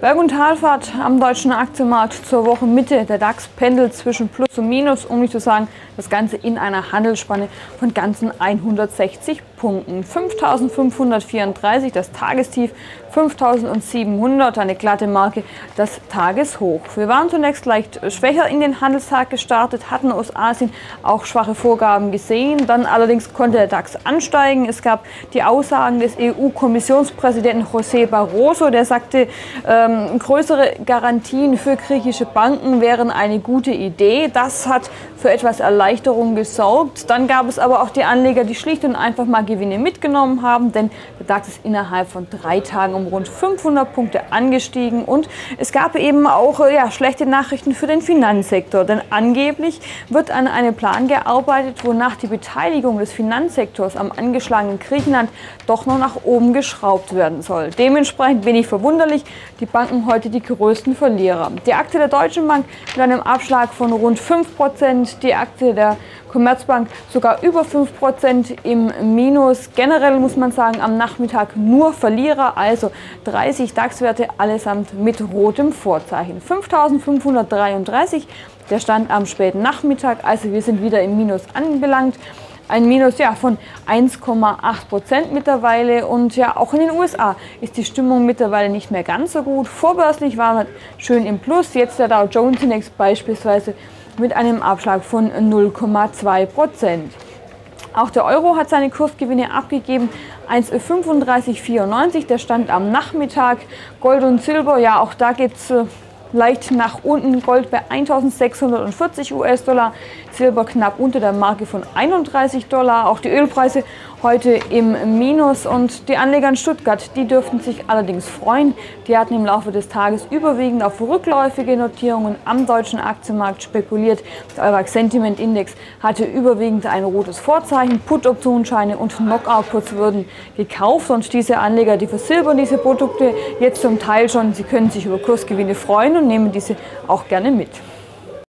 Berg- und Talfahrt am deutschen Aktienmarkt zur Wochenmitte. Der DAX pendelt zwischen Plus und Minus, um nicht zu sagen, das Ganze in einer Handelsspanne von ganzen 160 Punkten. 5.534, das Tagestief, 5.700, eine glatte Marke, das Tageshoch. Wir waren zunächst leicht schwächer in den Handelstag gestartet, hatten aus Asien auch schwache Vorgaben gesehen. Dann allerdings konnte der DAX ansteigen. Es gab die Aussagen des EU-Kommissionspräsidenten José Barroso, der sagte, größere Garantien für griechische Banken wären eine gute Idee. Das hat für etwas Erleichterung gesorgt. Dann gab es aber auch die Anleger, die schlicht und einfach mal Gewinne mitgenommen haben, denn der DAX ist innerhalb von 3 Tagen um rund 500 Punkte angestiegen. Und es gab eben auch schlechte Nachrichten für den Finanzsektor, denn angeblich wird an einem Plan gearbeitet, wonach die Beteiligung des Finanzsektors am angeschlagenen Griechenland doch noch nach oben geschraubt werden soll. Dementsprechend wenig verwunderlich, die Banken heute die größten Verlierer. Die Aktie der Deutschen Bank mit einem Abschlag von rund 5%, die Aktie der Commerzbank sogar über 5% im Minus. Generell muss man sagen, am Nachmittag nur Verlierer, also 30 DAX-Werte allesamt mit rotem Vorzeichen. 5.533, der Stand am späten Nachmittag, also wir sind wieder im Minus anbelangt. Ein Minus von 1,8% mittlerweile, und auch in den USA ist die Stimmung mittlerweile nicht mehr ganz so gut. Vorbörslich war man schön im Plus, jetzt der Dow Jones Index beispielsweise mit einem Abschlag von 0,2%. Auch der Euro hat seine Kursgewinne abgegeben, 1,3594, der Stand am Nachmittag. Gold und Silber, auch da geht es leicht nach unten. Gold bei 1.640 US-Dollar, Silber knapp unter der Marke von 31 $. Auch die Ölpreise heute im Minus, und die Anleger in Stuttgart, die dürften sich allerdings freuen. Die hatten im Laufe des Tages überwiegend auf rückläufige Notierungen am deutschen Aktienmarkt spekuliert. Der Eurax Sentiment Index hatte überwiegend ein rotes Vorzeichen. Put-Optionsscheine und Knockout-Puts würden gekauft, und diese Anleger, die versilbern diese Produkte jetzt zum Teil schon. Sie können sich über Kursgewinne freuen und nehmen diese auch gerne mit.